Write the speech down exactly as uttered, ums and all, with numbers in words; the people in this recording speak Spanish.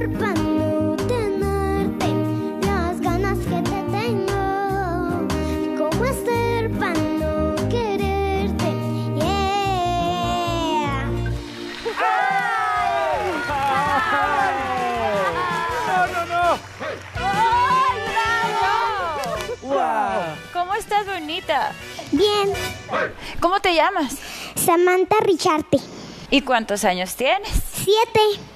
para no tenerte las ganas que te tengo? ¿Cómo hacer para no quererte? Yeah. ¡No, no, no! ¡Ay, bravo! ¡Wow! ¿Cómo estás, bonita? Bien, ¿Cómo te llamas? Samantha Richarte. ¿Y cuántos años tienes? Siete.